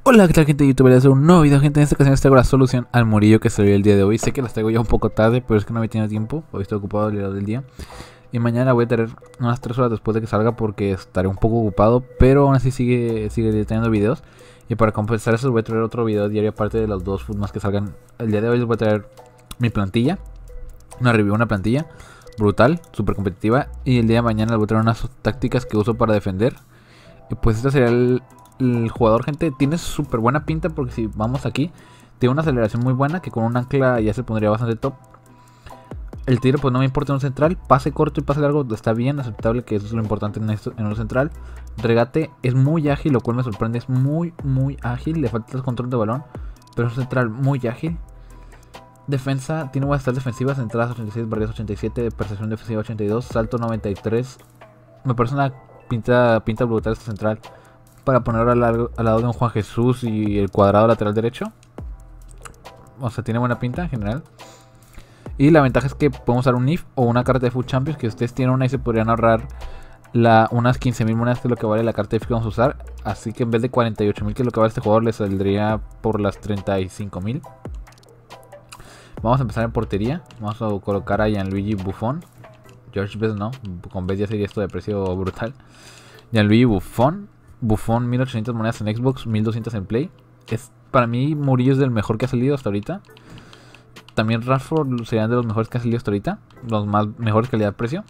Hola, ¿qué tal, gente de YouTube? Les doy un nuevo video, gente. En esta ocasión les traigo la solución al Murillo que salió el día de hoy. Sé que las traigo ya un poco tarde, pero es que no me tiene tiempo. Hoy estoy ocupado del día. Y mañana voy a tener unas 3 horas después de que salga porque estaré un poco ocupado. Pero aún así sigue teniendo videos. Y para compensar eso voy a traer otro video diario aparte de los dos más que salgan. El día de hoy les voy a traer mi plantilla. Una review, una plantilla brutal, súper competitiva. Y el día de mañana les voy a traer unas tácticas que uso para defender. Y pues este sería el jugador, gente. Tiene súper buena pinta porque si vamos aquí, tiene una aceleración muy buena que con un ancla ya se pondría bastante top. El tiro pues no me importa en un central. Pase corto y pase largo está bien, aceptable, que eso es lo importante en un central. Regate es muy ágil, lo cual me sorprende. Es muy ágil, le falta el control de balón, pero es un central muy ágil. Defensa, tiene buenas stats defensivas, entradas 86, barridas 87, percepción defensiva 82, salto 93. Me parece una pinta brutal este central para poner al lado de un Juan Jesús y el cuadrado lateral derecho. O sea, tiene buena pinta en general. Y la ventaja es que podemos usar un IF o una carta de Food Champions, que ustedes tienen una y se podrían ahorrar unas 15.000 monedas, que es lo que vale la carta de IF que vamos a usar. Así que en vez de 48.000, que es lo que vale este jugador, le saldría por las 35.000. Vamos a empezar en portería. Vamos a colocar a Gianluigi Buffon. George Best no, con Best ya sería esto de precio brutal. Gianluigi Buffon. Buffon 1800 monedas en Xbox, 1200 en Play. Para mí Murillo es del mejor que ha salido hasta ahorita. También Rashford serían de los mejores que ha salido hasta ahorita. Los mejores calidad-precio.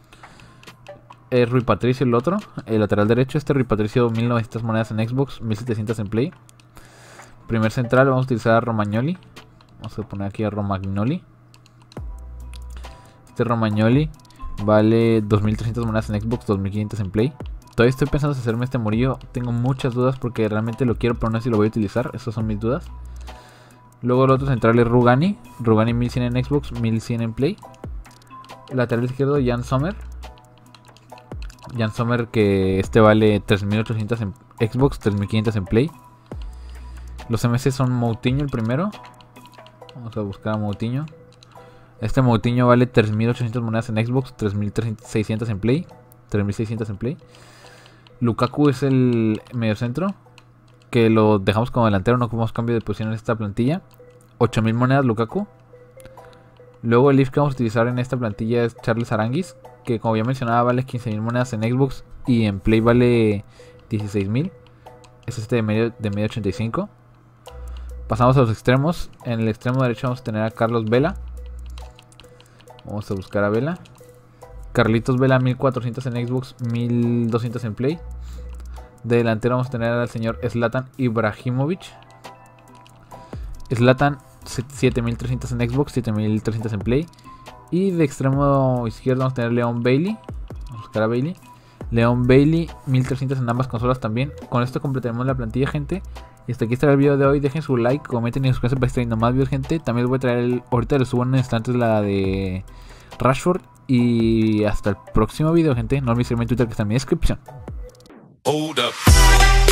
Rui Patricio el otro, el lateral derecho. Rui Patricio 1900 monedas en Xbox, 1700 en Play. Primer central vamos a utilizar a Romagnoli. Vamos a poner aquí a Romagnoli. Romagnoli vale 2300 monedas en Xbox, 2500 en Play. Todavía estoy pensando en hacerme este Murillo. Tengo muchas dudas porque realmente lo quiero, pero no sé si lo voy a utilizar. Esas son mis dudas. Luego el otro central es Rugani. Rugani 1100 en Xbox, 1100 en Play. Lateral izquierdo Jan Sommer. Jan Sommer, que vale 3800 en Xbox, 3500 en Play. Los MS son Moutinho el primero. Vamos a buscar a Moutinho. Moutinho vale 3800 monedas en Xbox, 3600 en Play. 3600 en Play. Lukaku es el mediocentro, que lo dejamos como delantero, no ocupamos cambio de posición en esta plantilla. 8000 monedas Lukaku. Luego el IF que vamos a utilizar en esta plantilla es Charles Aranguis, que como ya mencionaba vale 15.000 monedas en Xbox y en Play vale 16.000. Es de medio 85. Pasamos a los extremos. En el extremo derecho vamos a tener a Carlos Vela. Vamos a buscar a Vela. Carlitos Vela 1400 en Xbox, 1200 en Play. De delantero vamos a tener al señor Zlatan Ibrahimovic. Zlatan 7300 en Xbox, 7300 en Play. Y de extremo izquierdo vamos a tener Leon Bailey. Vamos a buscar a Bailey. Leon Bailey 1300 en ambas consolas también. Con esto completaremos la plantilla, gente. Y hasta aquí estará el video de hoy. Dejen su like, comenten y suscríbanse para estar trayendo más videos, gente. También les voy a traer ahorita les subo en instantes la de Rashford. Y hasta el próximo video, gente. No olviden seguirme en Twitter, que está en mi descripción. Hold up.